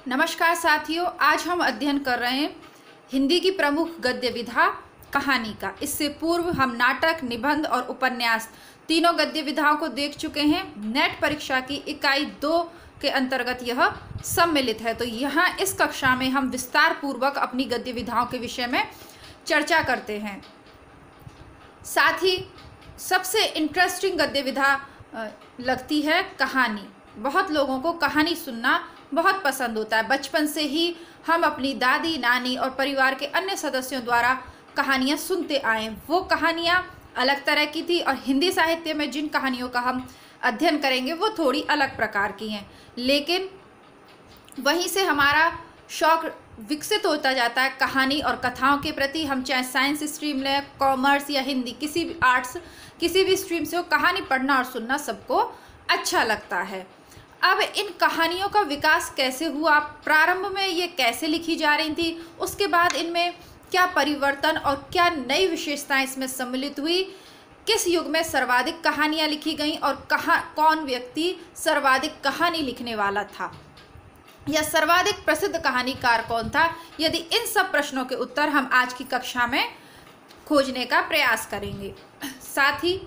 नमस्कार साथियों, आज हम अध्ययन कर रहे हैं हिंदी की प्रमुख गद्य विधा कहानी का। इससे पूर्व हम नाटक, निबंध और उपन्यास तीनों गद्य विधाओं को देख चुके हैं। नेट परीक्षा की इकाई 2 के अंतर्गत यह सम्मिलित है। तो यहाँ इस कक्षा में हम विस्तार पूर्वक अपनी गद्य विधाओं के विषय में चर्चा करते हैं। साथ ही सबसे इंटरेस्टिंग गद्य विधा लगती है कहानी। बहुत लोगों को कहानी सुनना बहुत पसंद होता है। बचपन से ही हम अपनी दादी, नानी और परिवार के अन्य सदस्यों द्वारा कहानियाँ सुनते आए। वो कहानियाँ अलग तरह की थी और हिंदी साहित्य में जिन कहानियों का हम अध्ययन करेंगे वो थोड़ी अलग प्रकार की हैं। लेकिन वहीं से हमारा शौक विकसित होता जाता है कहानी और कथाओं के प्रति। हम चाहे साइंस स्ट्रीम लें, कॉमर्स या हिंदी, किसी भी आर्ट्स, किसी भी स्ट्रीम से हो, कहानी पढ़ना और सुनना सबको अच्छा लगता है। अब इन कहानियों का विकास कैसे हुआ, प्रारंभ में ये कैसे लिखी जा रही थी, उसके बाद इनमें क्या परिवर्तन और क्या नई विशेषताएं इसमें सम्मिलित हुई, किस युग में सर्वाधिक कहानियां लिखी गईं और कौन व्यक्ति सर्वाधिक कहानी लिखने वाला था या सर्वाधिक प्रसिद्ध कहानीकार कौन था, यदि इन सब प्रश्नों के उत्तर हम आज की कक्षा में खोजने का प्रयास करेंगे। साथ ही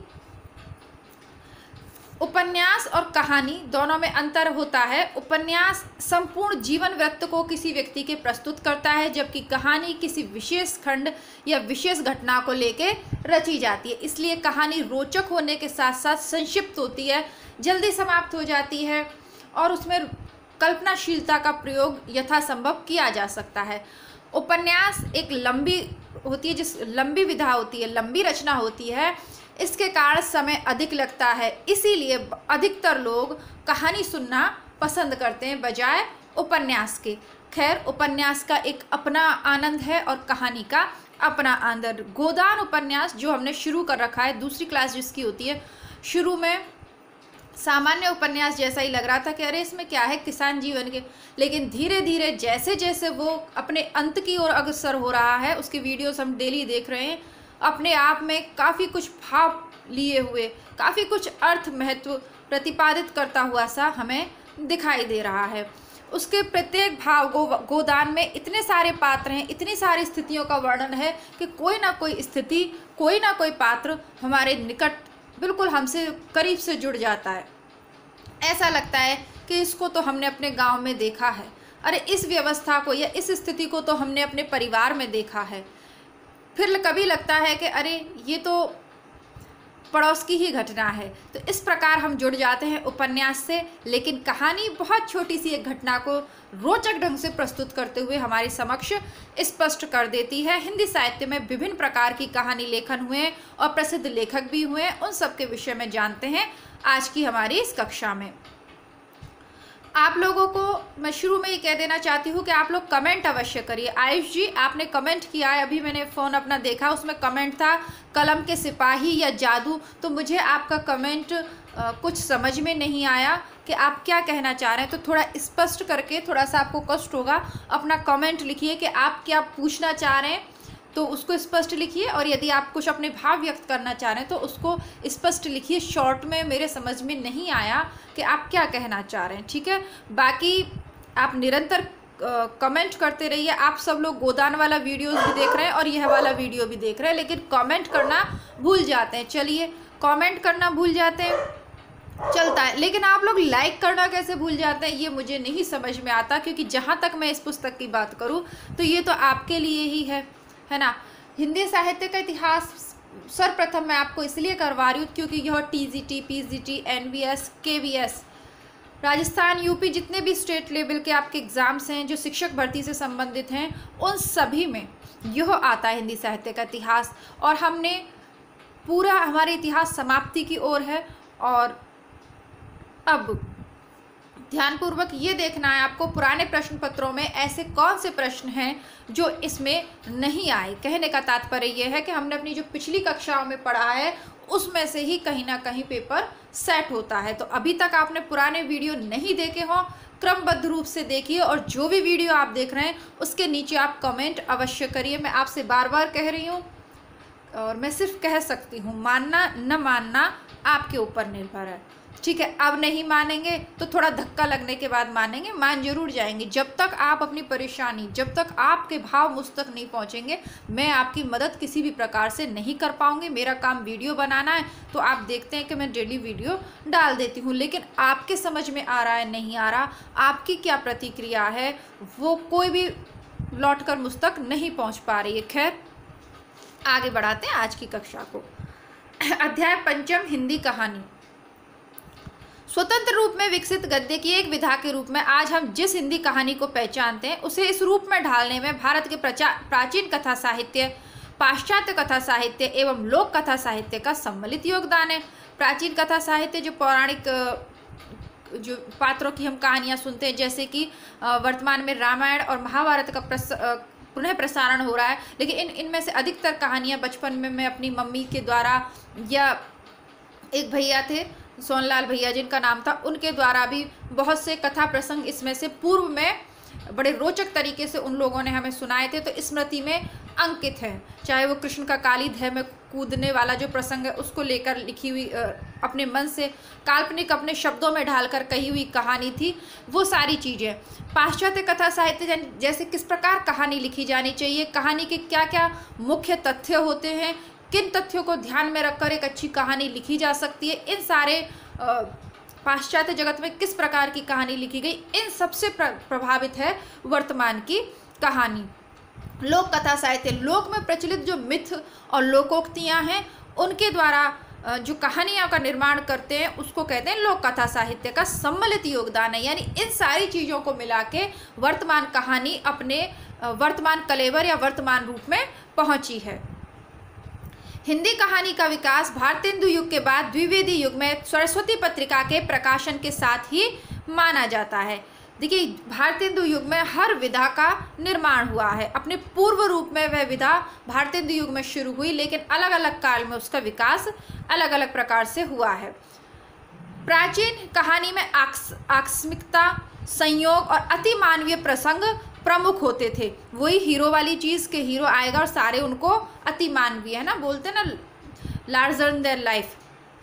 उपन्यास और कहानी दोनों में अंतर होता है। उपन्यास संपूर्ण जीवन वृत्त को किसी व्यक्ति के प्रस्तुत करता है, जबकि कहानी किसी विशेष खंड या विशेष घटना को लेकर रची जाती है। इसलिए कहानी रोचक होने के साथ साथ संक्षिप्त होती है, जल्दी समाप्त हो जाती है और उसमें कल्पनाशीलता का प्रयोग यथासंभव किया जा सकता है। उपन्यास एक लंबी होती है, लंबी विधा होती है, लंबी रचना होती है। इसके कारण समय अधिक लगता है, इसीलिए अधिकतर लोग कहानी सुनना पसंद करते हैं बजाय उपन्यास के। खैर, उपन्यास का एक अपना आनंद है और कहानी का अपना आनंद। गोदान उपन्यास जो हमने शुरू कर रखा है, दूसरी क्लास जिसकी होती है, शुरू में सामान्य उपन्यास जैसा ही लग रहा था कि अरे इसमें क्या है, किसान जीवन के, लेकिन धीरे धीरे जैसे जैसे वो अपने अंत की ओर अग्रसर हो रहा है, उसके वीडियोस हम डेली देख रहे हैं, अपने आप में काफ़ी कुछ भाव लिए हुए, काफ़ी कुछ अर्थ महत्व प्रतिपादित करता हुआ सा हमें दिखाई दे रहा है। उसके प्रत्येक भाव गोदान में इतने सारे पात्र हैं, इतनी सारी स्थितियों का वर्णन है कि कोई ना कोई स्थिति, कोई ना कोई पात्र हमारे निकट, बिल्कुल हमसे करीब से जुड़ जाता है। ऐसा लगता है कि इसको तो हमने अपने गांव में देखा है, अरे इस व्यवस्था को या इस स्थिति को तो हमने अपने परिवार में देखा है। फिर कभी लगता है कि अरे ये तो पड़ोस की ही घटना है। तो इस प्रकार हम जुड़ जाते हैं उपन्यास से। लेकिन कहानी बहुत छोटी सी एक घटना को रोचक ढंग से प्रस्तुत करते हुए हमारे समक्ष स्पष्ट कर देती है। हिंदी साहित्य में विभिन्न प्रकार की कहानी लेखन हुए और प्रसिद्ध लेखक भी हुए, उन सब के विषय में जानते हैं आज की हमारी इस कक्षा में। आप लोगों को मैं शुरू में ही कह देना चाहती हूँ कि आप लोग कमेंट अवश्य करिए। आयुष जी, आपने कमेंट किया है, अभी मैंने फ़ोन अपना देखा, उसमें कमेंट था कलम के सिपाही या जादू। तो मुझे आपका कमेंट कुछ समझ में नहीं आया कि आप क्या कहना चाह रहे हैं। तो थोड़ा स्पष्ट करके, थोड़ा सा आपको कष्ट होगा, अपना कमेंट लिखिए कि आप क्या पूछना चाह रहे हैं, तो उसको स्पष्ट लिखिए। और यदि आप कुछ अपने भाव व्यक्त करना चाह रहे हैं तो उसको स्पष्ट लिखिए। शॉर्ट में मेरे समझ में नहीं आया कि आप क्या कहना चाह रहे हैं, ठीक है। बाकी आप निरंतर कमेंट करते रहिए। आप सब लोग गोदान वाला वीडियोस भी देख रहे हैं और यह वाला वीडियो भी देख रहे हैं, लेकिन कमेंट करना भूल जाते हैं। चलिए, कमेंट करना भूल जाते हैं, चलता है, लेकिन आप लोग लाइक करना कैसे भूल जाते हैं, ये मुझे नहीं समझ में आता। क्योंकि जहाँ तक मैं इस पुस्तक की बात करूँ तो ये तो आपके लिए ही है ना। हिंदी साहित्य का इतिहास सर्वप्रथम मैं आपको इसलिए करवा रही हूँ क्योंकि यह TGT, PGT, NVS, KVS, Rajasthan, UP, जितने भी स्टेट लेवल के आपके एग्ज़ाम्स हैं जो शिक्षक भर्ती से संबंधित हैं, उन सभी में यह आता है हिंदी साहित्य का इतिहास। और हमने पूरा, हमारे इतिहास समाप्ति की ओर है। और अब ध्यानपूर्वक ये देखना है आपको, पुराने प्रश्न पत्रों में ऐसे कौन से प्रश्न हैं जो इसमें नहीं आए। कहने का तात्पर्य यह है कि हमने अपनी जो पिछली कक्षाओं में पढ़ा है उसमें से ही कहीं ना कहीं पेपर सेट होता है। तो अभी तक आपने पुराने वीडियो नहीं देखे हों, क्रमबद्ध रूप से देखिए और जो भी वीडियो आप देख रहे हैं उसके नीचे आप कमेंट अवश्य करिए। मैं आपसे बार बार कह रही हूँ और मैं सिर्फ कह सकती हूँ, मानना न मानना आपके ऊपर निर्भर है। ठीक है, अब नहीं मानेंगे तो थोड़ा धक्का लगने के बाद मानेंगे, मान जरूर जाएंगे। जब तक आप अपनी परेशानी, जब तक आपके भाव मुझ तक नहीं पहुंचेंगे, मैं आपकी मदद किसी भी प्रकार से नहीं कर पाऊंगी। मेरा काम वीडियो बनाना है, तो आप देखते हैं कि मैं डेली वीडियो डाल देती हूँ, लेकिन आपके समझ में आ रहा है नहीं आ रहा, आपकी क्या प्रतिक्रिया है वो कोई भी लौट कर मुझ तक नहीं पहुँच पा रही है। खैर, आगे बढ़ाते हैं आज की कक्षा को। अध्याय पंचम, हिंदी कहानी। स्वतंत्र रूप में विकसित गद्य की एक विधा के रूप में आज हम जिस हिंदी कहानी को पहचानते हैं, उसे इस रूप में ढालने में भारत के प्राचीन कथा साहित्य, पाश्चात्य कथा साहित्य एवं लोक कथा साहित्य का सम्मिलित योगदान है। प्राचीन कथा साहित्य जो पौराणिक जो पात्रों की हम कहानियाँ सुनते हैं, जैसे कि वर्तमान में रामायण और महाभारत का पुनः प्रसारण हो रहा है, लेकिन इनमें से अधिकतर कहानियाँ बचपन में मैं अपनी मम्मी के द्वारा, या एक भैया थे सोनलाल भैया जिनका नाम था, उनके द्वारा भी बहुत से कथा प्रसंग इसमें से पूर्व में बड़े रोचक तरीके से उन लोगों ने हमें सुनाए थे, तो स्मृति में अंकित है। चाहे वो कृष्ण का काली धय में कूदने वाला जो प्रसंग है उसको लेकर लिखी हुई, अपने मन से काल्पनिक अपने शब्दों में ढालकर कही हुई कहानी थी, वो सारी चीज़ें। पाश्चात्य कथा साहित्य जैसे किस प्रकार कहानी लिखी जानी चाहिए, कहानी के क्या क्या मुख्य तथ्य होते हैं, किन तथ्यों को ध्यान में रखकर एक अच्छी कहानी लिखी जा सकती है, इन सारे पाश्चात्य जगत में किस प्रकार की कहानी लिखी गई, इन सबसे प्रभावित है वर्तमान की कहानी। लोक कथा साहित्य, लोक में प्रचलित जो मिथ और लोकोक्तियाँ हैं उनके द्वारा जो कहानियों का निर्माण करते हैं उसको कहते हैं लोक कथा साहित्य का सम्मिलित योगदान है। यानी इन सारी चीज़ों को मिला के वर्तमान कहानी अपने वर्तमान कलेवर या वर्तमान रूप में पहुंची है। हिंदी कहानी का विकास भारतेंदु युग के बाद द्विवेदी युग में सरस्वती पत्रिका के प्रकाशन के साथ ही माना जाता है। देखिए, भारतेंदु युग में हर विधा का निर्माण हुआ है। अपने पूर्व रूप में वह विधा भारतेंदु युग में शुरू हुई, लेकिन अलग अलग काल में उसका विकास अलग अलग प्रकार से हुआ है। प्राचीन कहानी में आकस्मिकता, संयोग और अति मानवीय प्रसंग प्रमुख होते थे। वही हीरो वाली चीज़ के हीरो आएगा और सारे उनको अति मानवीय, है ना, बोलते ना, लार्जर देन लाइफ।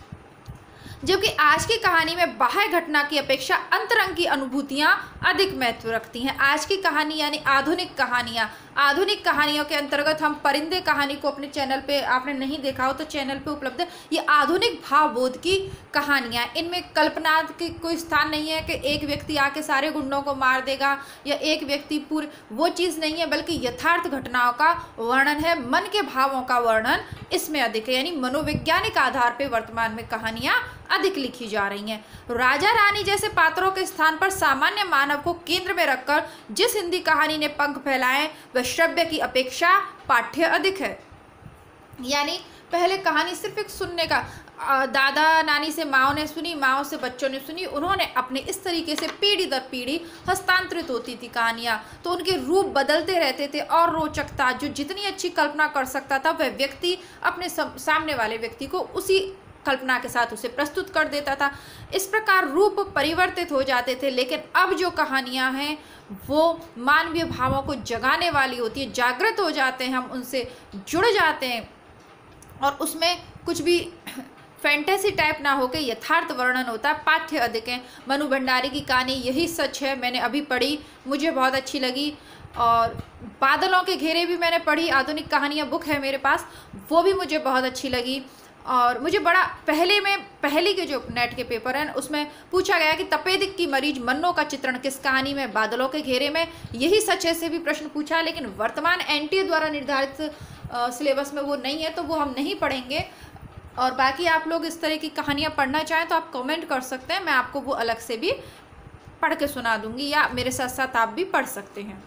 जबकि आज की कहानी में बाह्य घटना की अपेक्षा अंतरंग की अनुभूतियाँ अधिक महत्व रखती हैं। आज की कहानी यानी आधुनिक कहानियाँ, आधुनिक कहानियों के अंतर्गत हम परिंदे कहानी को अपने चैनल पे, आपने नहीं देखा हो तो चैनल पे उपलब्ध है। ये आधुनिक भावबोध की कहानियाँ, इनमें कल्पना की कोई स्थान नहीं है कि एक व्यक्ति आके सारे गुंडों को मार देगा या एक व्यक्ति पूरे, वो चीज़ नहीं है, बल्कि यथार्थ घटनाओं का वर्णन है, मन के भावों का वर्णन इसमें अधिक है। यानी मनोवैज्ञानिक आधार पर वर्तमान में कहानियाँ अधिक लिखी जा रही हैं। राजा रानी जैसे पात्रों के स्थान पर सामान्य मानव को केंद्र में रखकर जिस हिंदी कहानी ने पंख फैलाए वह श्रव्य की अपेक्षा पाठ्य अधिक है। यानी पहले कहानी सिर्फ एक सुनने का, दादा नानी से माओ ने सुनी, माओ से बच्चों ने सुनी, उन्होंने अपने इस तरीके से पीढ़ी दर पीढ़ी हस्तांतरित होती थी कहानियाँ, तो उनके रूप बदलते रहते थे और रोचकता, जो जितनी अच्छी कल्पना कर सकता था वह व्यक्ति अपने सामने वाले व्यक्ति को उसी कल्पना के साथ उसे प्रस्तुत कर देता था। इस प्रकार रूप परिवर्तित हो जाते थे। लेकिन अब जो कहानियाँ हैं वो मानवीय भावों को जगाने वाली होती है, जागृत हो जाते हैं, हम उनसे जुड़ जाते हैं और उसमें कुछ भी फैंटेसी टाइप ना होकर यथार्थ वर्णन होता है, पाठ्य अधिक है। मनु भंडारी की कहानी यही सच है, मैंने अभी पढ़ी, मुझे बहुत अच्छी लगी। और बादलों के घेरे भी मैंने पढ़ी, आधुनिक कहानियाँ बुक है मेरे पास, वो भी मुझे बहुत अच्छी लगी। और मुझे बड़ा पहले के जो नेट के पेपर हैं उसमें पूछा गया कि तपेदिक की मरीज मन्नो का चित्रण किस कहानी में, बादलों के घेरे में, यही सच है से भी प्रश्न पूछा। लेकिन वर्तमान एनटीए द्वारा निर्धारित सिलेबस में वो नहीं है, तो वो हम नहीं पढ़ेंगे। और बाकी आप लोग इस तरह की कहानियाँ पढ़ना चाहें तो आप कमेंट कर सकते हैं, मैं आपको वो अलग से भी पढ़ के सुना दूँगी, या मेरे साथ साथ आप भी पढ़ सकते हैं।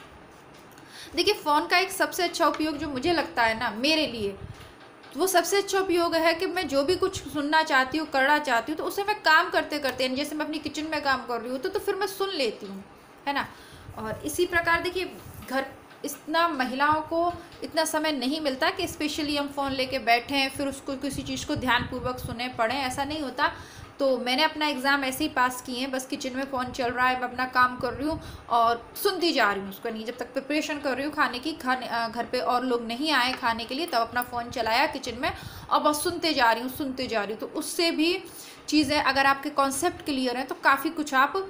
देखिए, फ़ोन का एक सबसे अच्छा उपयोग जो मुझे लगता है ना, मेरे लिए वो सबसे अच्छा उपयोग है कि मैं जो भी कुछ सुनना चाहती हूँ, करना चाहती हूँ, तो उसे मैं काम करते करते, जैसे मैं अपनी किचन में काम कर रही हूँ तो फिर मैं सुन लेती हूँ, है ना। और इसी प्रकार देखिए, घर इतना महिलाओं को इतना समय नहीं मिलता कि स्पेशली हम फ़ोन लेके बैठें फिर उसको किसी चीज़ को ध्यानपूर्वक सुने पढ़ें, ऐसा नहीं होता। तो मैंने अपना एग्ज़ाम ऐसे ही पास किए हैं, बस किचन में फ़ोन चल रहा है, मैं अपना काम कर रही हूँ और सुनती जा रही हूँ उसका, नहीं जब तक प्रिपरेशन कर रही हूँ खाने की, घर पे और लोग नहीं आए खाने के लिए, तब अपना फ़ोन चलाया किचन में और बस सुनते जा रही हूँ। तो उससे भी चीज़ें, अगर आपके कॉन्सेप्ट क्लियर हैं तो काफ़ी कुछ आप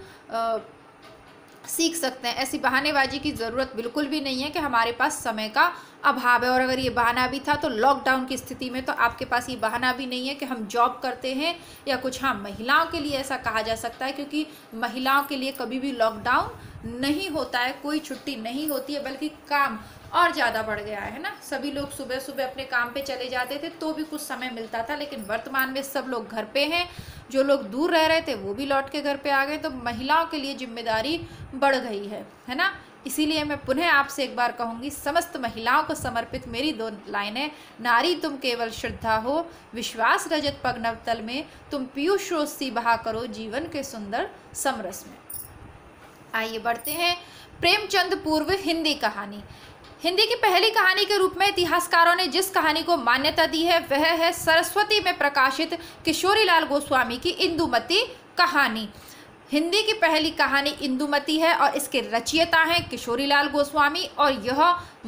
सीख सकते हैं। ऐसी बहानेबाजी की ज़रूरत बिल्कुल भी नहीं है कि हमारे पास समय का अभाव है, और अगर ये बहाना भी था तो लॉकडाउन की स्थिति में तो आपके पास ये बहाना भी नहीं है कि हम जॉब करते हैं या कुछ। हाँ, महिलाओं के लिए ऐसा कहा जा सकता है, क्योंकि महिलाओं के लिए कभी भी लॉकडाउन नहीं होता है, कोई छुट्टी नहीं होती है, बल्कि काम और ज़्यादा बढ़ गया है ना। सभी लोग सुबह सुबह अपने काम पे चले जाते थे तो भी कुछ समय मिलता था, लेकिन वर्तमान में सब लोग घर पे हैं। जो लोग दूर रह रहे थे वो भी लौट के घर पे आ गए, तो महिलाओं के लिए जिम्मेदारी बढ़ गई है ना। इसीलिए मैं पुनः आपसे एक बार कहूँगी, समस्त महिलाओं को समर्पित मेरी 2 लाइनें। नारी तुम केवल श्रद्धा हो, विश्वास रजत पग नवतल में, तुम पीयूष रोज सी बहा करो जीवन के सुंदर समरस में। आइए बढ़ते हैं। प्रेमचंद पूर्व हिंदी कहानी। हिंदी की पहली कहानी के रूप में इतिहासकारों ने जिस कहानी को मान्यता दी है वह है सरस्वती में प्रकाशित किशोरीलाल गोस्वामी की इंदुमती कहानी। हिंदी की पहली कहानी इंदुमती है और इसके रचयिता हैं किशोरीलाल गोस्वामी, और यह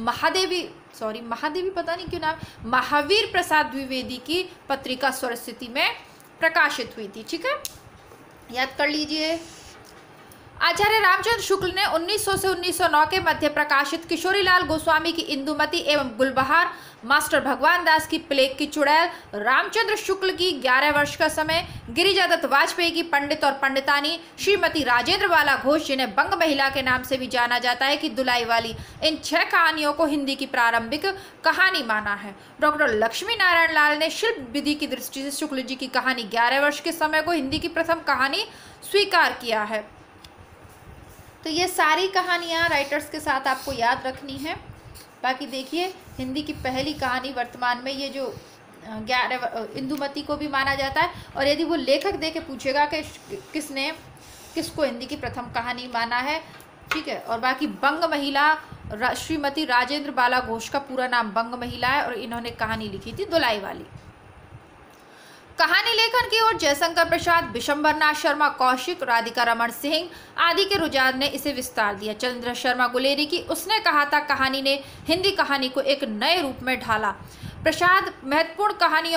महादेवी पता नहीं क्यों नाम, महावीर प्रसाद द्विवेदी की पत्रिका सरस्वती में प्रकाशित हुई थी। ठीक है, याद कर लीजिए। आचार्य रामचंद्र शुक्ल ने 1900 से 1909 के मध्य प्रकाशित किशोरीलाल गोस्वामी की इंदुमती एवं गुलबहार, मास्टर भगवान दास की प्लेग की चुड़ैल, रामचंद्र शुक्ल की 11 वर्ष का समय, गिरिजा दत्त वाजपेयी की पंडित और पंडितानी, श्रीमती राजेंद्र बाला घोष जिन्हें बंग महिला के नाम से भी जाना जाता है, की दुलाई वाली, इन 6 कहानियों को हिंदी की प्रारंभिक कहानी माना है। डॉक्टर लक्ष्मी नारायण लाल ने शिल्प विधि की दृष्टि से शुक्ल जी की कहानी 11 वर्ष के समय को हिंदी की प्रथम कहानी स्वीकार किया है। तो ये सारी कहानियाँ राइटर्स के साथ आपको याद रखनी है। बाकी देखिए, हिंदी की पहली कहानी वर्तमान में ये जो 11 इंदुमती को भी माना जाता है, और यदि वो लेखक दे के पूछेगा कि किसको हिंदी की प्रथम कहानी माना है, ठीक है। और बाकी बंग महिला श्रीमती राजेंद्र बाला घोष का पूरा नाम बंग महिला है, और इन्होंने कहानी लिखी थी दुलाई वाली। कहानी लेखन की ओर जयशंकर प्रसाद, विशंबरनाथ शर्मा कौशिक, राधिका रमन सिंह आदि के रुझान ने इसे विस्तार दिया। चंद्र शर्मा गुलेरी की उसने कहा था कहानी ने हिंदी कहानी को एक नए रूप में ढाला। प्रसाद की महत्वपूर्ण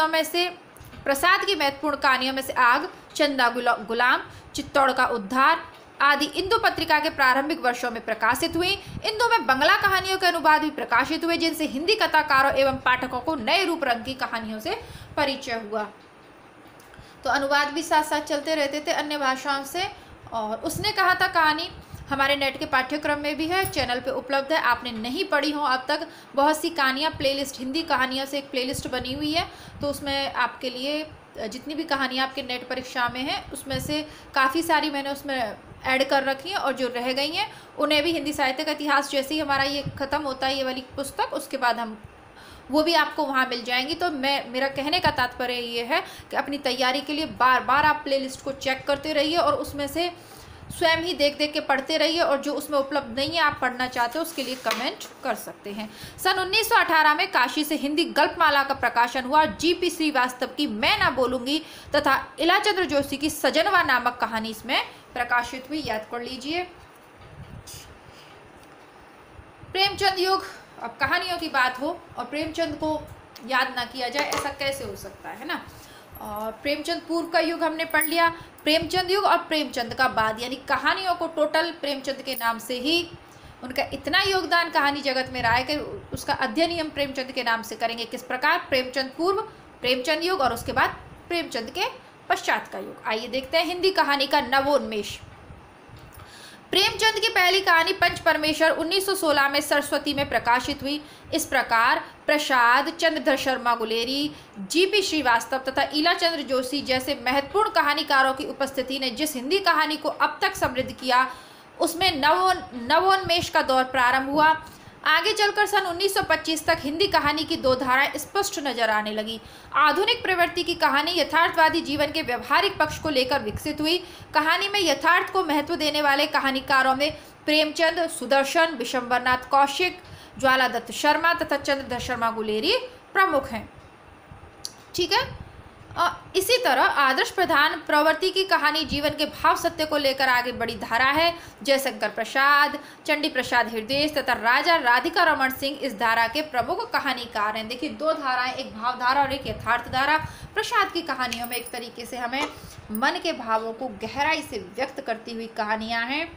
कहानियों में से आग, चंदा गुलाम, चित्तौड़ का उद्धार आदि इंदु पत्रिका के प्रारंभिक वर्षों में प्रकाशित हुई। इंदु में बंगला कहानियों के अनुवाद भी प्रकाशित हुए, जिनसे हिंदी कथाकारों एवं पाठकों को नए रूप रंग की कहानियों से परिचय हुआ। तो अनुवाद भी साथ साथ चलते रहते थे अन्य भाषाओं से। और उसने कहा था कहानी हमारे नेट के पाठ्यक्रम में भी है, चैनल पे उपलब्ध है। आपने नहीं पढ़ी हो अब तक, बहुत सी कहानियाँ प्लेलिस्ट, हिंदी कहानियों से एक प्लेलिस्ट बनी हुई है, तो उसमें आपके लिए जितनी भी कहानियाँ आपके नेट परीक्षा में हैं उसमें से काफ़ी सारी मैंने उसमें ऐड कर रखी हैं, और जो रह गई हैं उन्हें भी हिंदी साहित्य का इतिहास, जैसे ही हमारा ये ख़त्म होता है ये वाली पुस्तक, उसके बाद हम वो भी आपको वहाँ मिल जाएंगी। तो मेरा कहने का तात्पर्य ये है कि अपनी तैयारी के लिए बार बार आप प्लेलिस्ट को चेक करते रहिए, और उसमें से स्वयं ही देख देख के पढ़ते रहिए, और जो उसमें उपलब्ध नहीं है आप पढ़ना चाहते हो उसके लिए कमेंट कर सकते हैं। सन 1918 में काशी से हिंदी गल्पमाला का प्रकाशन हुआ। जीपी श्रीवास्तव की मैं ना बोलूँगी तथा इलाचंद्र जोशी की सजनवा नामक कहानी इसमें प्रकाशित हुई, याद कर लीजिए। प्रेमचंद युग, अब कहानियों की बात हो और प्रेमचंद को याद ना किया जाए, ऐसा कैसे हो सकता है ना। और प्रेमचंद पूर्व का युग हमने पढ़ लिया, प्रेमचंद युग और प्रेमचंद का बाद, यानी कहानियों को टोटल प्रेमचंद के नाम से ही, उनका इतना योगदान कहानी जगत में रहा है कि उसका अध्ययन ही हम प्रेमचंद के नाम से करेंगे। किस प्रकार? प्रेमचंद पूर्व, प्रेमचंद युग और उसके बाद प्रेमचंद के पश्चात का युग। आइए देखते हैं हिंदी कहानी का नवोन्मेष। प्रेमचंद की पहली कहानी पंच परमेश्वर 1916 में सरस्वती में प्रकाशित हुई। इस प्रकार प्रसाद, चंद्रधर शर्मा गुलेरी, जीपी श्रीवास्तव तथा इलाचंद्र जोशी जैसे महत्वपूर्ण कहानीकारों की उपस्थिति ने जिस हिंदी कहानी को अब तक समृद्ध किया, उसमें नवोन्मेष का दौर प्रारंभ हुआ। आगे चलकर सन 1925 तक हिंदी कहानी की 2 धाराएं स्पष्ट नजर आने लगी। आधुनिक प्रवृत्ति की कहानी यथार्थवादी जीवन के व्यवहारिक पक्ष को लेकर विकसित हुई। कहानी में यथार्थ को महत्व देने वाले कहानीकारों में प्रेमचंद, सुदर्शन, विशंबरनाथ कौशिक, ज्वाला दत्त शर्मा तथा चंद्रधर शर्मा गुलेरी प्रमुख हैं। ठीक है। इसी तरह आदर्श प्रधान प्रवृत्ति की कहानी जीवन के भाव सत्य को लेकर आगे बड़ी धारा है। जयशंकर प्रसाद, चंडी प्रसाद हृदय तथा राजा राधिका रमन सिंह इस धारा के प्रमुख कहानीकार हैं। देखिए, दो धाराएं, एक भाव धारा और एक यथार्थ धारा। प्रसाद की कहानियों में एक तरीके से हमें मन के भावों को गहराई से व्यक्त करती हुई कहानियां हैं,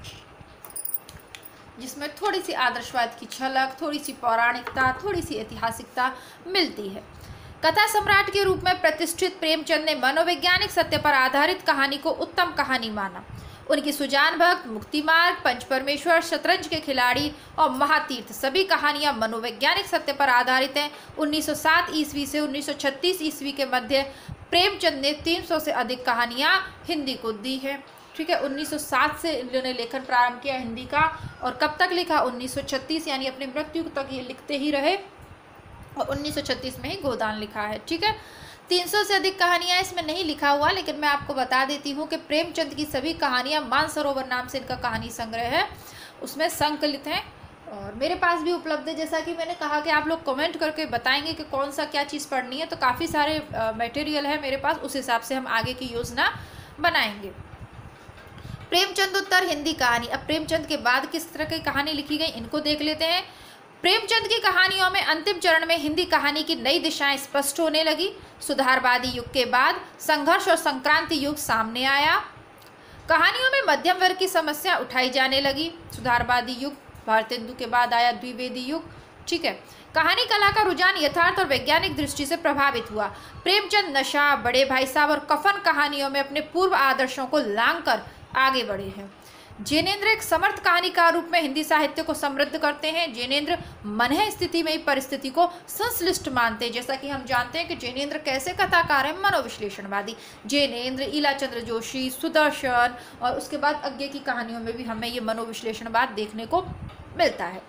जिसमें थोड़ी सी आदर्शवाद की झलक, थोड़ी सी पौराणिकता, थोड़ी सी ऐतिहासिकता मिलती है। कथा सम्राट के रूप में प्रतिष्ठित प्रेमचंद ने मनोवैज्ञानिक सत्य पर आधारित कहानी को उत्तम कहानी माना। उनकी सुजान भक्त, मुक्ति मार्ग, पंच परमेश्वर, शतरंज के खिलाड़ी और महातीर्थ सभी कहानियां मनोवैज्ञानिक सत्य पर आधारित हैं। 1907 ईस्वी से 1936 ईस्वी के मध्य प्रेमचंद ने 300 से अधिक कहानियां हिंदी को दी है। ठीक है, 1907 से इन्होंने लेखन प्रारंभ किया हिंदी का, और कब तक लिखा? 1936, यानी अपनी मृत्यु तक ये लिखते ही रहे, और 1936 में ही गोदान लिखा है। ठीक है, 300 से अधिक कहानियां इसमें नहीं लिखा हुआ, लेकिन मैं आपको बता देती हूँ कि प्रेमचंद की सभी कहानियां मानसरोवर नाम से इनका कहानी संग्रह है, उसमें संकलित हैं और मेरे पास भी उपलब्ध है। जैसा कि मैंने कहा कि आप लोग कमेंट करके बताएंगे कि कौन सा क्या चीज़ पढ़नी है, तो काफ़ी सारे मटेरियल है मेरे पास, उस हिसाब से हम आगे की योजना बनाएंगे। प्रेमचंद उत्तर हिंदी कहानी। अब प्रेमचंद के बाद किस तरह की कहानी लिखी गई, इनको देख लेते हैं। प्रेमचंद की कहानियों में अंतिम चरण में हिंदी कहानी की नई दिशाएं स्पष्ट होने लगी। सुधारवादी युग के बाद संघर्ष और संक्रांति युग सामने आया। कहानियों में मध्यम वर्ग की समस्या उठाई जाने लगी। सुधारवादी युग, भारतेंदु के बाद आया द्विवेदी युग। ठीक है, कहानी कला का रुझान यथार्थ और वैज्ञानिक दृष्टि से प्रभावित हुआ। प्रेमचंद नशा, बड़े भाई साहब और कफन कहानियों में अपने पूर्व आदर्शों को लांघकर आगे बढ़े हैं। जैनेन्द्र एक समर्थ कहानीकार रूप में हिंदी साहित्य को समृद्ध करते हैं। जैनेन्द्र मनः स्थिति में ही परिस्थिति को संश्लिष्ट मानते हैं। जैसा कि हम जानते हैं कि जैनेन्द्र कैसे कथाकार हैं, मनोविश्लेषणवादी। जैनेन्द्र, ईलाचंद्र जोशी, सुदर्शन और उसके बाद अज्ञे की कहानियों में भी हमें ये मनोविश्लेषणवाद देखने को मिलता है।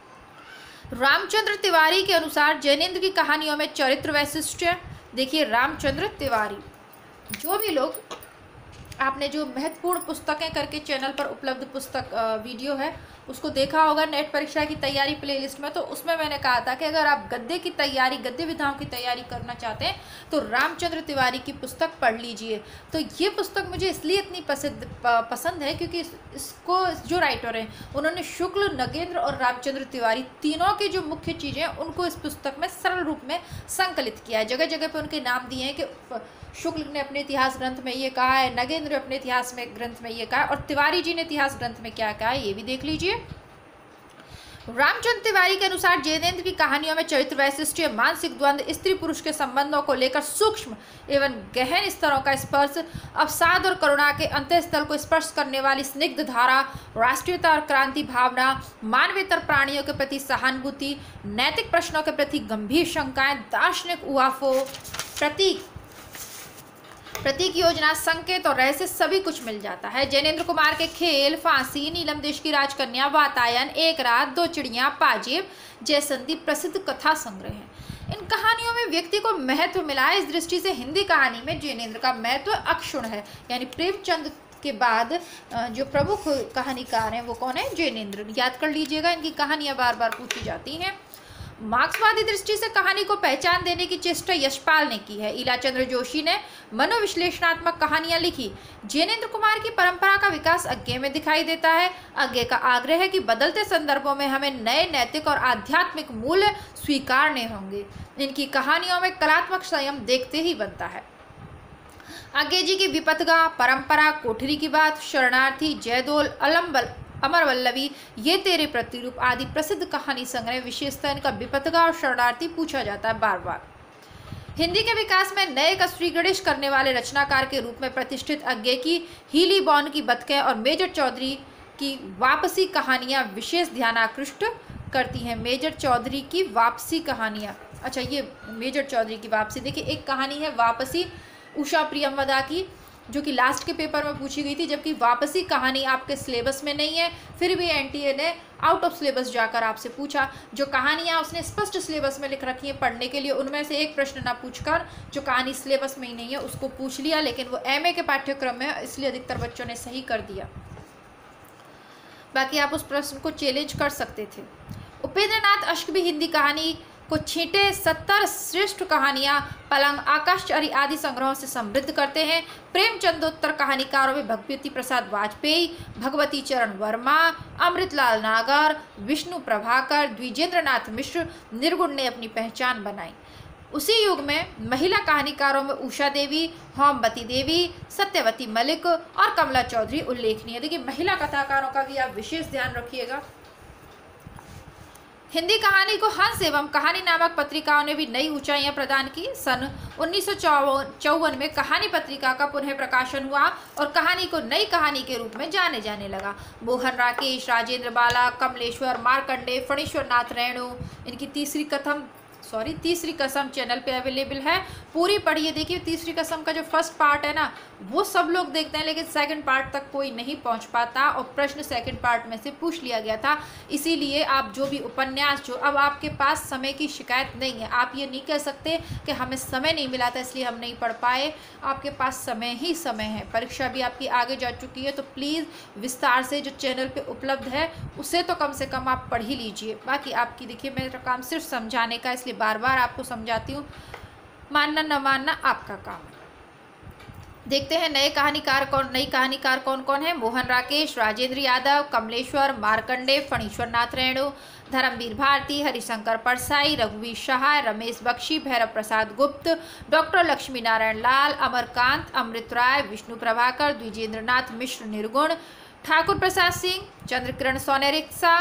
रामचंद्र तिवारी के अनुसार जैनेन्द्र की कहानियों में चरित्र वैशिष्ट्य। देखिए, रामचंद्र तिवारी, जो भी लोग, आपने जो महत्वपूर्ण पुस्तकें करके चैनल पर उपलब्ध पुस्तक वीडियो है उसको देखा होगा नेट परीक्षा की तैयारी प्लेलिस्ट में, तो उसमें मैंने कहा था कि अगर आप गद्य की तैयारी, गद्य विधाओं की तैयारी करना चाहते हैं तो रामचंद्र तिवारी की पुस्तक पढ़ लीजिए। तो ये पुस्तक मुझे इसलिए इतनी पसंद है क्योंकि इसको जो राइटर हैं उन्होंने शुक्ल, नगेंद्र और रामचंद्र तिवारी तीनों की जो मुख्य चीज़ें हैं उनको इस पुस्तक में सरल रूप में संकलित किया है। जगह जगह पर उनके नाम दिए हैं कि शुक्ल ने अपने इतिहास ग्रंथ में ये कहा है, नगेंद्र अपने इतिहास में ग्रंथ में ये कहा है, और तिवारी जी ने इतिहास ग्रंथ में क्या कहा है ये भी देख लीजिए। रामचंद्र तिवारी के अनुसार जैनेन्द्र की कहानियों में चरित्र वैशिष्ट्य, मानसिक द्वंद्व, स्त्री पुरुष के संबंधों को लेकर सूक्ष्म एवं गहन स्तरों का स्पर्श, अवसाद और करुणा के अंतःस्थल को स्पर्श करने वाली स्निग्ध धारा, राष्ट्रीयता और क्रांति भावना, मानवेतर प्राणियों के प्रति सहानुभूति, नैतिक प्रश्नों के प्रति गंभीर शंकाएं, दार्शनिक उहाफो, प्रतीक योजना, संकेत और रहस्य सभी कुछ मिल जाता है। जैनेन्द्र कुमार के खेल, फांसी, नीलम देश की राजकन्या, वातायन, एक रात, दो चिड़ियाँ, पाजेब, जयसंती प्रसिद्ध कथा संग्रह हैं। इन कहानियों में व्यक्ति को महत्व मिला है। इस दृष्टि से हिंदी कहानी में जैनेन्द्र का महत्व अक्षुण्ण है। यानी प्रेमचंद के बाद जो प्रमुख कहानीकार हैं वो कौन है? जैनेन्द्र। याद कर लीजिएगा, इनकी कहानियाँ बार बार पूछी जाती हैं। मार्क्सवादी दृष्टि से कहानी को पहचान देने की चेष्टा यशपाल ने की है। ईलाचंद्र जोशी ने मनोविश्लेषणात्मक कहानियां लिखी। जैनेन्द्र कुमार की परंपरा का विकास अज्ञे में दिखाई देता है। अज्ञे का आग्रह है कि बदलते संदर्भों में हमें नए नैतिक और आध्यात्मिक मूल्य स्वीकारने होंगे। इनकी कहानियों में कलात्मक संयम देखते ही बनता है। अज्ञे जी की विपथगा, परंपरा, कोठरी की बात, शरणार्थी, जयदोल, अमर वल्लभी, ये तेरे प्रतिरूप आदि प्रसिद्ध कहानी संग्रह। विशेषतः इनका विपथगा और शरणार्थी पूछा जाता है बार बार। हिंदी के विकास में नए का श्रीगणेश करने वाले रचनाकार के रूप में प्रतिष्ठित अज्ञे की हीली बॉन की बतखें और मेजर चौधरी की वापसी कहानियां विशेष ध्यानाकृष्ट करती हैं। मेजर चौधरी की वापसी कहानियां, अच्छा ये मेजर चौधरी की वापसी। देखिए, एक कहानी है वापसी उषा प्रियमवदा की, जो कि लास्ट के पेपर में पूछी गई थी, जबकि वापसी कहानी आपके सिलेबस में नहीं है, फिर भी एनटीए ने आउट ऑफ सिलेबस जाकर आपसे पूछा। जो कहानियाँ उसने स्पष्ट सिलेबस में लिख रखी हैं पढ़ने के लिए, उनमें से एक प्रश्न ना पूछकर जो कहानी सिलेबस में ही नहीं है उसको पूछ लिया, लेकिन वो एमए के पाठ्यक्रम में है, इसलिए अधिकतर बच्चों ने सही कर दिया। बाकी आप उस प्रश्न को चैलेंज कर सकते थे। उपेंद्र नाथ अश्क भी हिंदी कहानी को छींटे 70 श्रेष्ठ कहानियाँ पलंग, आकाशचारी आदि संग्रहों से समृद्ध करते हैं। प्रेमचंदोत्तर कहानीकारों में भगवती प्रसाद वाजपेयी, भगवती चरण वर्मा, अमृतलाल नागर, विष्णु प्रभाकर, द्विजेंद्रनाथ मिश्र, निर्गुण ने अपनी पहचान बनाई। उसी युग में महिला कहानीकारों में उषा देवी, होमवती देवी, सत्यवती मलिक और कमला चौधरी उल्लेखनीय। देखिए, महिला कथाकारों का भी आप विशेष ध्यान रखिएगा। हिंदी कहानी को हंस एवं कहानी नामक पत्रिकाओं ने भी नई ऊंचाइयां प्रदान की। सन 1954 में कहानी पत्रिका का पुनः प्रकाशन हुआ और कहानी को नई कहानी के रूप में जाने जाने लगा। मोहन राकेश, राजेंद्र बाला, कमलेश्वर, मार्कंडे, फणीश्वर नाथ रेणु, इनकी तीसरी कसम चैनल पे अवेलेबल है, पूरी पढ़िए। देखिए, तीसरी कसम का जो फर्स्ट पार्ट है ना, वो सब लोग देखते हैं, लेकिन सेकंड पार्ट तक कोई नहीं पहुंच पाता और प्रश्न सेकंड पार्ट में से पूछ लिया गया था। इसीलिए आप जो भी उपन्यास, जो अब आपके पास समय की शिकायत नहीं है, आप ये नहीं कह सकते कि हमें समय नहीं मिला था इसलिए हम नहीं पढ़ पाए। आपके पास समय ही समय है, परीक्षा भी आपकी आगे जा चुकी है, तो प्लीज़ विस्तार से जो चैनल पर उपलब्ध है उसे तो कम से कम आप पढ़ ही लीजिए। बाकी आपकी, देखिए, मेरा काम सिर्फ समझाने का, इसलिए बार बार आपको समझाती हूँ, मानना न मानना आपका काम है। देखते हैं नई कहानीकार कौन कौन है। मोहन राकेश, राजेंद्र यादव, कमलेश्वर, मार्कंडे, फणीश्वर नाथ रेणु, धर्मवीर भारती, हरिशंकर परसाई, रघुवीर सहाय, रमेश बख्शी, भैरव प्रसाद गुप्त, डॉक्टर लक्ष्मी नारायण लाल, अमरकांत, अमृत राय, विष्णु प्रभाकर, द्विजेंद्रनाथ मिश्र निर्गुण, ठाकुर प्रसाद सिंह, चंद्रकिरण सोनेरिक्सा,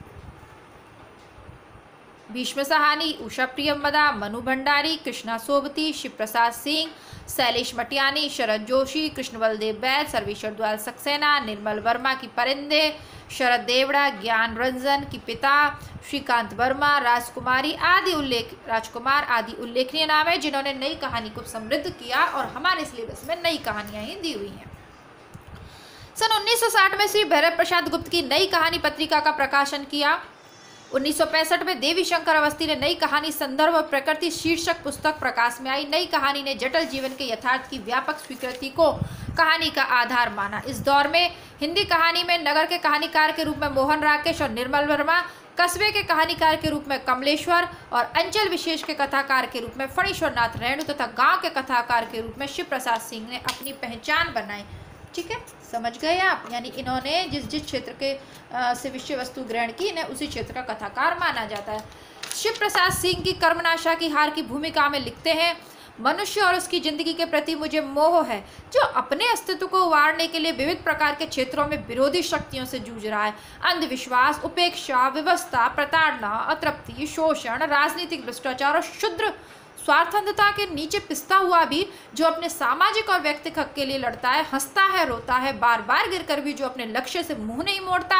भीष्म सहानी, उषा प्रियमदा, मनु भंडारी, कृष्णा सोबती, शिव प्रसाद सिंह, शैलेश मटियानी, शरद जोशी, कृष्ण बलदेव बैद, सर्वेश्वर द्वाल सक्सेना, निर्मल वर्मा की परिंदे, शरद देवड़ा, ज्ञान रंजन की पिता, श्रीकांत वर्मा, राजकुमार आदि उल्लेखनीय नाम है जिन्होंने नई कहानी को समृद्ध किया और हमारे सिलेबस में नई कहानियां ही दी हुई हैं। सन 1960 में श्री भैरव प्रसाद गुप्त की नई कहानी पत्रिका का प्रकाशन किया। 1965 में देवी शंकर अवस्थी ने नई कहानी संदर्भ और प्रकृति शीर्षक पुस्तक प्रकाश में आई। नई कहानी ने जटिल जीवन के यथार्थ की व्यापक स्वीकृति को कहानी का आधार माना। इस दौर में हिंदी कहानी में नगर के कहानीकार के रूप में मोहन राकेश और निर्मल वर्मा, कस्बे के कहानीकार के रूप में कमलेश्वर और अंचल विशेष के कथाकार के रूप में फणीश्वर नाथ रेणु तथा गांव के कथाकार के रूप में शिव प्रसाद सिंह ने अपनी पहचान बनाई। ठीक है, समझ गए आप? यानी इन्होंने जिस क्षेत्र के से विषय वस्तु ग्रहण की, इन्हें उसी क्षेत्र का कथाकार माना जाता है। शिव प्रसाद सिंह की कर्मनाशा की हार की भूमिका में लिखते हैं, मनुष्य और उसकी जिंदगी के प्रति मुझे मोह है, जो अपने अस्तित्व को उवारने के लिए विविध प्रकार के क्षेत्रों में विरोधी शक्तियों से जूझ रहा है। अंधविश्वास, उपेक्षा, व्यवस्था, प्रताड़ना, अतृप्ति, शोषण, राजनीतिक भ्रष्टाचार और क्षुद्र स्वार्थंधता के नीचे पिसता हुआ भी जो अपने सामाजिक और व्यक्तिगत हक के लिए लड़ता है, हंसता है, रोता है, बार बार गिरकर भी जो अपने लक्ष्य से मुंह नहीं मोड़ता,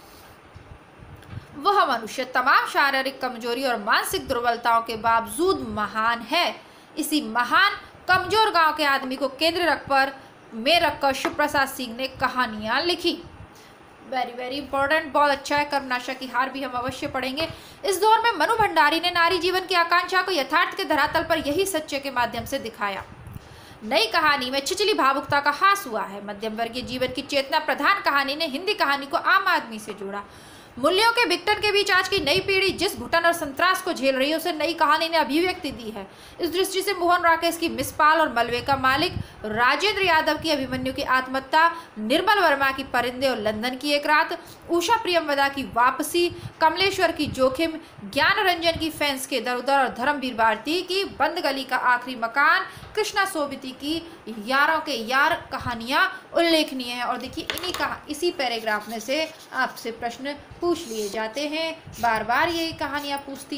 वह मनुष्य तमाम शारीरिक कमजोरी और मानसिक दुर्बलताओं के बावजूद महान है। इसी महान कमजोर गांव के आदमी को केंद्र रखकर शिव प्रसाद सिंह ने कहानियां लिखी। वेरी वेरी इंपॉर्टेंट, बहुत अच्छा है। कर्मनाशा की हार भी हम अवश्य पढ़ेंगे। इस दौर में मनु भंडारी ने नारी जीवन की आकांक्षा को यथार्थ के धरातल पर यही सच्चे के माध्यम से दिखाया। नई कहानी में छिछली भावुकता का हास हुआ है। मध्यम वर्गीय जीवन की चेतना प्रधान कहानी ने हिंदी कहानी को आम आदमी से जोड़ा। मूल्यों के विघटन के बीच आज की नई पीढ़ी जिस घुटन और संत्रास को झेल रही है, उसे नई कहानी ने अभिव्यक्ति दी है। इस दृष्टि से मोहन राकेश की मिसपाल और मलबे का मालिक, राजेंद्र यादव की अभिमन्यु की आत्महत्या, निर्मल वर्मा की परिंदे और लंदन की एक रात, उषा प्रियमदा की वापसी, कमलेश्वर की जोखिम, ज्ञान रंजन की फैंस के दर उधर और धर्मवीर भारती की बंद गली का आखिरी मकान, कृष्णा सोबती की यारों के यार कहानियाँ उल्लेखनीय हैं। और देखिए, इसी पैराग्राफ में से आपसे प्रश्न पूछ लिए जाते हैं। बार बार ये कहानियाँ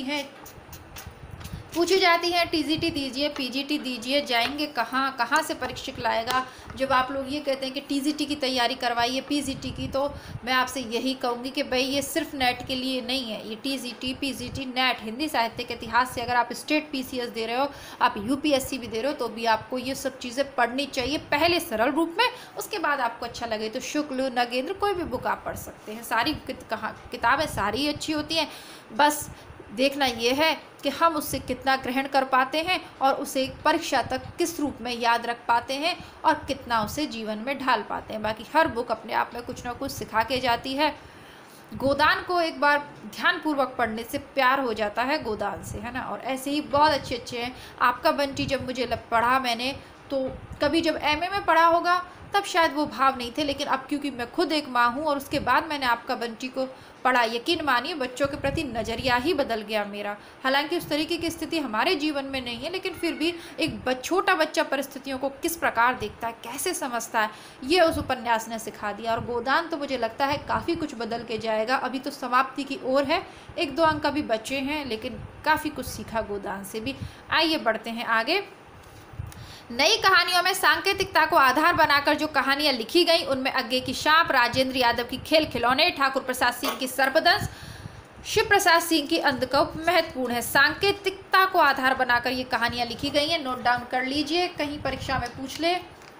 पूछी जाती हैं। टीजीटी दीजिए, पीजीटी दीजिए, जाएंगे कहाँ से परीक्षक लाएगा। जब आप लोग ये कहते हैं कि टीजीटी की तैयारी करवाइए, पीजीटी की, तो मैं आपसे यही कहूँगी कि भाई ये सिर्फ नेट के लिए नहीं है। ये टीजीटी, पीजीटी, नेट, हिंदी साहित्य के इतिहास से अगर आप स्टेट पीसीएस दे रहे हो, आप यूपीएससी भी दे रहे हो, तो भी आपको ये सब चीज़ें पढ़नी चाहिए। पहले सरल रूप में, उसके बाद आपको अच्छा लगे तो शुक्ल, नगेंद्र, कोई भी बुक आप पढ़ सकते हैं। सारी किताबें सारी अच्छी होती हैं। बस देखना यह है कि हम उससे कितना ग्रहण कर पाते हैं और उसे परीक्षा तक किस रूप में याद रख पाते हैं और कितना उसे जीवन में ढाल पाते हैं। बाकी हर बुक अपने आप में कुछ ना कुछ सिखा के जाती है। गोदान को एक बार ध्यानपूर्वक पढ़ने से प्यार हो जाता है गोदान से, है ना। और ऐसे ही बहुत अच्छे अच्छे हैं। आपका बंटी जब मुझे पढ़ा मैंने, तो कभी जब एमए में पढ़ा होगा तब शायद वो भाव नहीं थे, लेकिन अब क्योंकि मैं खुद एक माँ हूँ और उसके बाद मैंने आपका बंटी को पढ़ा, यकीन मानिए बच्चों के प्रति नज़रिया ही बदल गया मेरा। हालांकि उस तरीके की स्थिति हमारे जीवन में नहीं है, लेकिन फिर भी एक छोटा बच्चा परिस्थितियों को किस प्रकार देखता है, कैसे समझता है, ये उस उपन्यास ने सिखा दिया। और गोदान तो मुझे लगता है काफ़ी कुछ बदल के जाएगा। अभी तो समाप्ति की ओर है, 1-2 अंक अभी बचे हैं, लेकिन काफ़ी कुछ सीखा गोदान से भी। आइए बढ़ते हैं आगे। नई कहानियों में सांकेतिकता को आधार बनाकर जो कहानियां लिखी गई उनमें अज्ञे की सांप, राजेंद्र यादव की खेल खिलौने, ठाकुर प्रसाद सिंह की सर्पदंश, शिव प्रसाद सिंह की अंधकूप महत्वपूर्ण है। सांकेतिकता को आधार बनाकर ये कहानियां लिखी गई हैं, नोट डाउन कर लीजिए, कहीं परीक्षा में पूछ ले।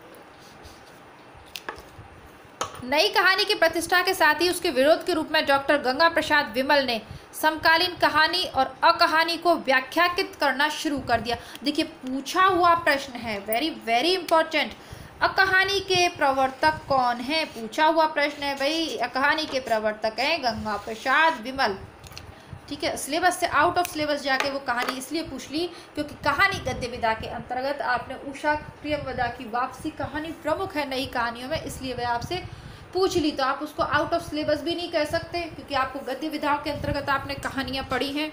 नई कहानी की प्रतिष्ठा के साथ ही उसके विरोध के रूप में डॉक्टर गंगा प्रसाद विमल ने समकालीन कहानी और अकहानी को व्याख्यायित करना शुरू कर दिया। देखिए, पूछा हुआ प्रश्न है, वेरी वेरी इंपॉर्टेंट। अकहानी के प्रवर्तक कौन है? पूछा हुआ प्रश्न है भाई। अकहानी के प्रवर्तक हैं गंगा प्रसाद विमल। ठीक है, सिलेबस से आउट ऑफ सिलेबस जाके वो कहानी इसलिए पूछ ली क्योंकि कहानी गद्य विधा के अंतर्गत आपने उषा प्रियंवदा की वापसी कहानी प्रमुख है नई कहानियों में, इसलिए वह आपसे पूछ ली। तो आप उसको आउट ऑफ सिलेबस भी नहीं कह सकते क्योंकि आपको गद्य विधाओं के अंतर्गत आपने कहानियां पढ़ी हैं,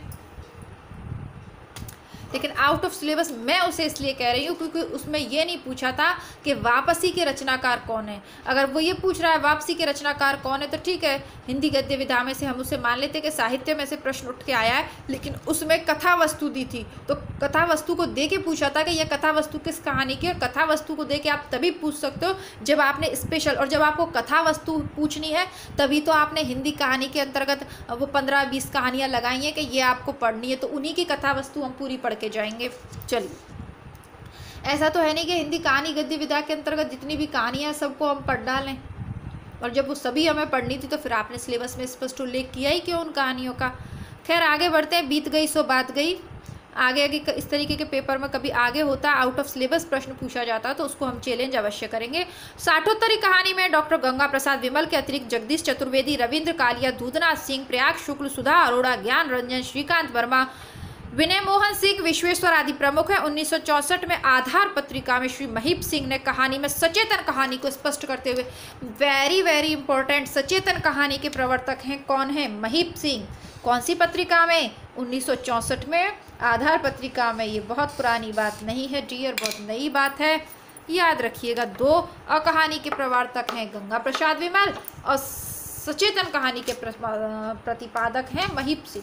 लेकिन आउट ऑफ सिलेबस मैं उसे इसलिए कह रही हूँ क्योंकि उसमें ये नहीं पूछा था कि वापसी के रचनाकार कौन है। अगर वो ये पूछ रहा है वापसी के रचनाकार कौन है तो ठीक है, हिंदी गद्य विधा में से हम उसे मान लेते कि साहित्य में से प्रश्न उठ के आया है, लेकिन उसमें कथा वस्तु दी थी, तो कथा वस्तु को दे के पूछा था कि यह कथा वस्तु किस कहानी की। और कथा वस्तु को दे के आप तभी पूछ सकते हो जब आपने स्पेशल, और जब आपको कथा वस्तु पूछनी है तभी तो आपने हिंदी कहानी के अंतर्गत वो 15-20 कहानियाँ लगाई हैं कि ये आपको पढ़नी है, तो उन्हीं की कथा वस्तु हम पूरी पढ़ के जाएंगे। चलिए, ऐसा तो है नहीं कि हिंदी कहानी गद्य विधा के अंतर्गत जितनी भी कहानियां सबको हम पढ़ डालें, और जब वो सभी हमें पढ़नी थी तो फिर आपने सिलेबस में स्पष्ट उल्लेख किया ही क्यों उन कहानियों का। खैर आगे बढ़ते हैं, बीत गई सो बात गई। आगे इस तरीके के पेपर में कभी आगे होता आउट ऑफ सिलेबस प्रश्न पूछा जाता तो उसको हम चैलेंज अवश्य करेंगे। साठोत्तरी कहानी में डॉक्टर गंगा प्रसाद विमल के अतिरिक्त जगदीश चतुर्वेदी, रविंद्र कालिया, दूधनाथ सिंह, प्रयाग शुक्ल, सुधा अरोड़ा, ज्ञान रंजन, श्रीकांत वर्मा, विनय मोहन सिंह, विश्वेश्वर आदि प्रमुख है। 1964 में आधार पत्रिका में श्री महीप सिंह ने कहानी में सचेतन कहानी को स्पष्ट करते हुए, वेरी वेरी इंपॉर्टेंट, सचेतन कहानी के प्रवर्तक हैं कौन है? महीप सिंह। कौन सी पत्रिका में? 1964 में आधार पत्रिका में। ये बहुत पुरानी बात नहीं है डियर, बहुत नई बात है, याद रखिएगा। 2 अकहानी के प्रवर्तक हैं गंगा प्रसाद विमल और सचेतन कहानी के प्रतिपादक हैं महीप सिंह।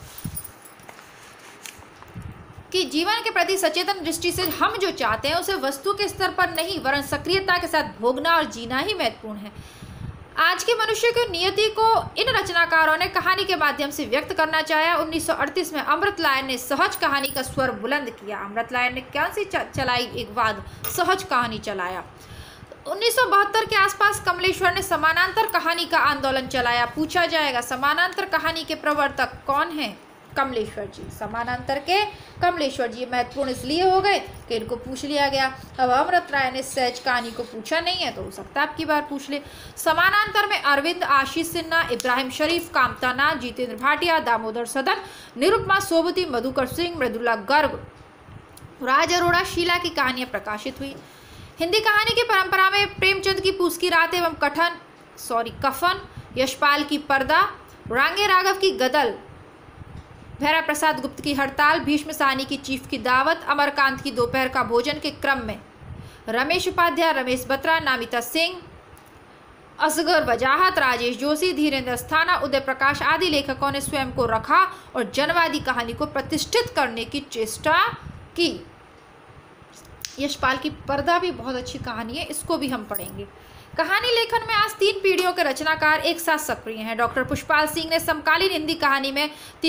कि जीवन के प्रति सचेतन दृष्टि से हम जो चाहते हैं उसे वस्तु के स्तर पर नहीं वरन सक्रियता के साथ भोगना और जीना ही महत्वपूर्ण है। आज के मनुष्य की नियति को इन रचनाकारों ने कहानी के माध्यम से व्यक्त करना चाहा। 1938 में अमृतलायन ने सहज कहानी का स्वर बुलंद किया। अमृतलायन ने क्या सी चलाई? एक बाद सहज कहानी चलाया। 1972 के आसपास कमलेश्वर ने समानांतर कहानी का आंदोलन चलाया। पूछा जाएगा समानांतर कहानी के प्रवर्तक कौन है? कमलेश्वर जी। समानांतर के कमलेश्वर जी महत्वपूर्ण इसलिए हो गए कि इनको पूछ लिया गया। अब अमृत राय ने सहज कहानी को पूछा नहीं है तो हो सकता है आपकी बार पूछ ले। समानांतर में अरविंद, आशीष सिन्हा, इब्राहिम शरीफ, कामता नाथ, जितेंद्र भाटिया, दामोदर सदन, निरुपमा सोबती, मधुकर सिंह, मृदुला गर्ग, राज अरोड़ा, शीला की कहानियां प्रकाशित हुई। हिंदी कहानी की परंपरा में प्रेमचंद की पूस की रात एवं कफन, यशपाल की पर्दा, रांगे राघव की गदल, भैरव प्रसाद गुप्त की हड़ताल, भीष्म साहनी की चीफ की दावत, अमरकांत की दोपहर का भोजन के क्रम में रमेश उपाध्याय, रमेश बत्रा, नामिता सिंह, असगर वजाहत, राजेश जोशी, धीरेन्द्र अस्थाना, उदय प्रकाश आदि लेखकों ने स्वयं को रखा और जनवादी कहानी को प्रतिष्ठित करने की चेष्टा की। यशपाल की पर्दा भी बहुत अच्छी कहानी है, इसको भी हम पढ़ेंगे। कहानी लेखन में आज 3 पीढ़ियों के रचनाकार एक साथ सक्रिय हैं। डॉक्टर पुष्पाल सिंह ने समकालीन हिंदी कहानी में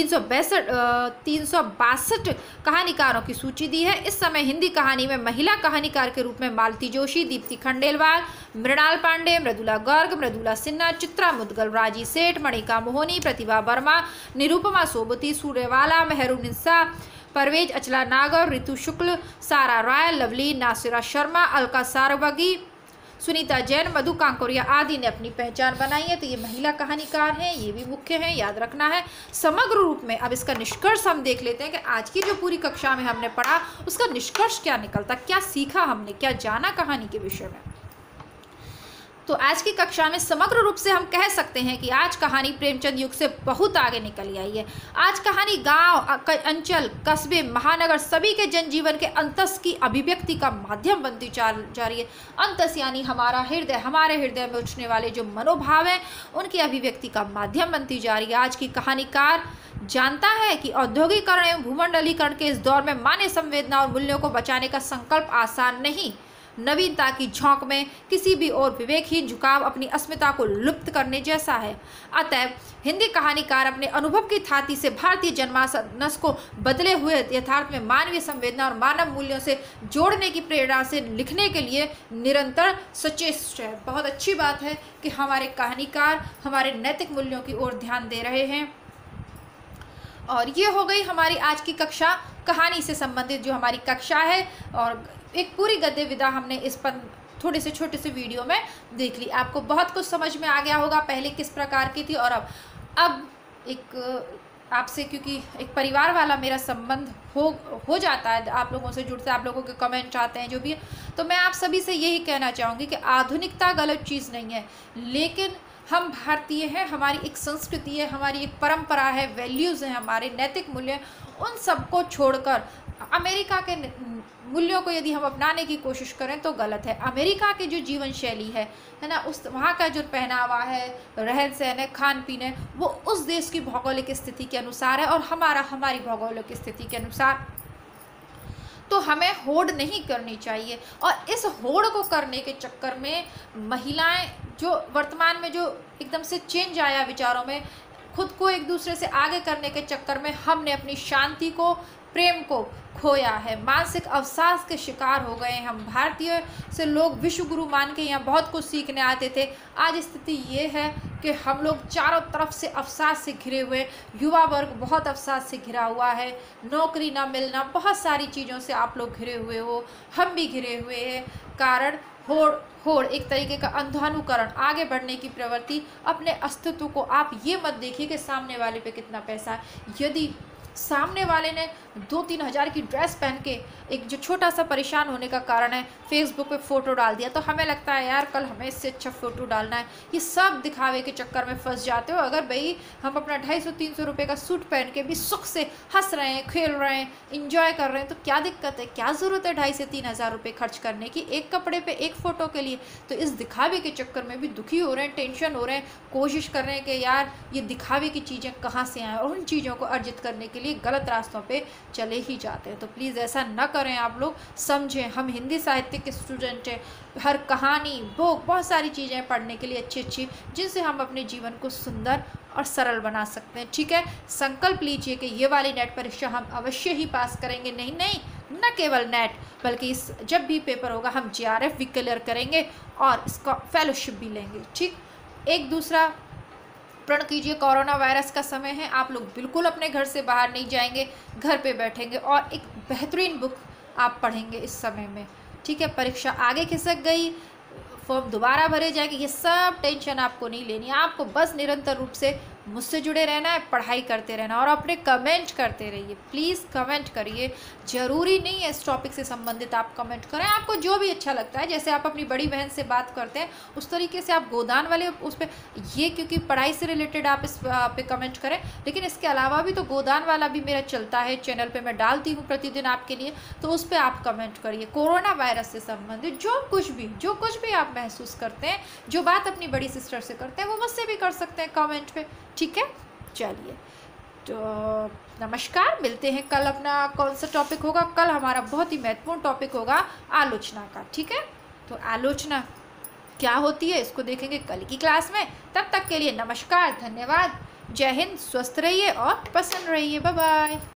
362 कहानीकारों की सूची दी है। इस समय हिंदी कहानी में महिला कहानीकार के रूप में मालती जोशी, दीप्ति खंडेलवाल, मृणाल पांडे, मृदुला गर्ग, मृदुला सिन्हा, चित्रा मुदगल, राजी सेठ, मणिका मोहनी, प्रतिभा वर्मा, निरुपमा सोबती, सूर्यवाला, मेहरून इंसा, परवेज अचला नागर, ऋतु शुक्ल, सारा राय, लवली, नासिरा शर्मा, अलका सारवगी, सुनीता जैन, मधु कांकोरिया आदि ने अपनी पहचान बनाई है। तो ये महिला कहानीकार हैं, ये भी मुख्य हैं, याद रखना है। समग्र रूप में अब इसका निष्कर्ष हम देख लेते हैं कि आज की जो पूरी कक्षा में हमने पढ़ा उसका निष्कर्ष क्या निकलता, क्या सीखा हमने, क्या जाना कहानी के विषय में। तो आज की कक्षा में समग्र रूप से हम कह सकते हैं कि आज कहानी प्रेमचंद युग से बहुत आगे निकल आई है। आज कहानी गांव, अंचल, कस्बे, महानगर सभी के जनजीवन के अंतस की अभिव्यक्ति का माध्यम बनती जा रही है। अंतस यानी हमारा हृदय, हमारे हृदय में उठने वाले जो मनोभाव हैं उनकी अभिव्यक्ति का माध्यम बनती जा रही है। आज की कहानीकार जानता है कि औद्योगिकरण एवं भूमंडलीकरण के इस दौर में मानवीय संवेदना और मूल्यों को बचाने का संकल्प आसान नहीं। नवीनता की झोंक में किसी भी और विवेकहीन झुकाव अपनी अस्मिता को लुप्त करने जैसा है। अतएव हिंदी कहानीकार अपने अनुभव की थाती से भारतीय जनमानस को बदले हुए यथार्थ में मानवीय संवेदना और मानव मूल्यों से जोड़ने की प्रेरणा से लिखने के लिए निरंतर सचेष्ट है। बहुत अच्छी बात है कि हमारे कहानीकार हमारे नैतिक मूल्यों की ओर ध्यान दे रहे हैं। और ये हो गई हमारी आज की कक्षा, कहानी से संबंधित जो हमारी कक्षा है। और एक पूरी गद्य विधा हमने इस पर थोड़े से छोटे से वीडियो में देख ली। आपको बहुत कुछ समझ में आ गया होगा पहले किस प्रकार की थी और अब एक आपसे, क्योंकि एक परिवार वाला मेरा संबंध हो जाता है, आप लोगों से जुड़ते हैं, आप लोगों के कमेंट आते हैं जो भी है, तो मैं आप सभी से यही कहना चाहूँगी कि आधुनिकता गलत चीज़ नहीं है, लेकिन हम भारतीय हैं, हमारी एक संस्कृति है, हमारी एक परंपरा है, वैल्यूज़ हैं, हमारे नैतिक मूल्य हैं, उन सबको छोड़कर अमेरिका के मूल्यों को यदि हम अपनाने की कोशिश करें तो गलत है। अमेरिका की जो जीवन शैली है ना, उस वहाँ का जो पहनावा है, रहन सहन है, खान पीन है, वो उस देश की भौगोलिक स्थिति के अनुसार है और हमारी भौगोलिक स्थिति के अनुसार। तो हमें होड़ नहीं करनी चाहिए और इस होड़ को करने के चक्कर में महिलाएं जो वर्तमान में जो एकदम से चेंज आया विचारों में, खुद को एक दूसरे से आगे करने के चक्कर में हमने अपनी शांति को, प्रेम को खोया है, मानसिक अवसाद के शिकार हो गए हैं। हम भारतीय से लोग विश्व गुरु मान के यहाँ बहुत कुछ सीखने आते थे। आज स्थिति ये है कि हम लोग चारों तरफ से अवसाद से घिरे हुए, युवा वर्ग बहुत अवसाद से घिरा हुआ है, नौकरी ना मिलना, बहुत सारी चीज़ों से आप लोग घिरे हुए हो, हम भी घिरे हुए हैं। कारण होड़ एक तरीके का अंधानुकरण, आगे बढ़ने की प्रवृत्ति। अपने अस्तित्व को आप ये मत देखिए कि सामने वाले पे कितना पैसा है। यदि सामने वाले ने 2-3 हज़ार की ड्रेस पहन के एक जो छोटा सा परेशान होने का कारण है फेसबुक पे फ़ोटो डाल दिया, तो हमें लगता है यार कल हमें इससे अच्छा फ़ोटो डालना है। ये सब दिखावे के चक्कर में फंस जाते हो। अगर भाई हम अपना 250-300 रुपये का सूट पहन के भी सुख से हंस रहे हैं, खेल रहे हैं, इंजॉय कर रहे हैं, तो क्या दिक्कत है? क्या ज़रूरत है 2,500 से 3,000 रुपये खर्च करने की एक कपड़े पर, एक फ़ोटो के लिए? तो इस दिखावे के चक्कर में भी दुखी हो रहे हैं, टेंशन हो रहे हैं, कोशिश कर रहे हैं कि यार ये दिखावे की चीज़ें कहाँ से आएँ, और उन चीज़ों को अर्जित करने के लिए गलत रास्तों पे चले ही जाते हैं। तो प्लीज़ ऐसा न करें, आप लोग समझें। हम हिंदी साहित्य के स्टूडेंट हैं, हर कहानी, बुक, बहुत सारी चीज़ें पढ़ने के लिए अच्छी जिनसे हम अपने जीवन को सुंदर और सरल बना सकते हैं। ठीक है, संकल्प लीजिए कि ये वाली नेट परीक्षा हम अवश्य ही पास करेंगे। नहीं, न केवल नेट बल्कि इस जब भी पेपर होगा हम JRF भी क्लियर करेंगे और इसका फेलोशिप भी लेंगे। ठीक, एक दूसरा प्रण कीजिए, कोरोना वायरस का समय है, आप लोग बिल्कुल अपने घर से बाहर नहीं जाएंगे, घर पे बैठेंगे और एक बेहतरीन बुक आप पढ़ेंगे इस समय में। ठीक है, परीक्षा आगे खिसक गई, फॉर्म दोबारा भरे जाएंगे, ये सब टेंशन आपको नहीं लेनी है। आपको बस निरंतर रूप से मुझसे जुड़े रहना है, पढ़ाई करते रहना और अपने कमेंट करते रहिए। प्लीज़ कमेंट करिए, ज़रूरी नहीं है इस टॉपिक से संबंधित आप कमेंट करें, आपको जो भी अच्छा लगता है। जैसे आप अपनी बड़ी बहन से बात करते हैं उस तरीके से आप गोदान वाले उस पर, ये क्योंकि पढ़ाई से रिलेटेड आप इस पे कमेंट करें, लेकिन इसके अलावा भी तो गोदान वाला भी मेरा चलता है, चैनल पर मैं डालती हूँ प्रतिदिन आपके लिए, तो उस पर आप कमेंट करिए। कोरोना वायरस से संबंधित जो कुछ भी आप महसूस करते हैं, जो बात अपनी बड़ी सिस्टर से करते हैं, वो मुझसे भी कर सकते हैं कमेंट पे। ठीक है, चलिए, तो नमस्कार, मिलते हैं कल। अपना कौन सा टॉपिक होगा? कल हमारा बहुत ही महत्वपूर्ण टॉपिक होगा आलोचना का। ठीक है, तो आलोचना क्या होती है इसको देखेंगे कल की क्लास में। तब तक के लिए नमस्कार, धन्यवाद, जय हिंद, स्वस्थ रहिए और प्रसन्न रहिए। Bye bye.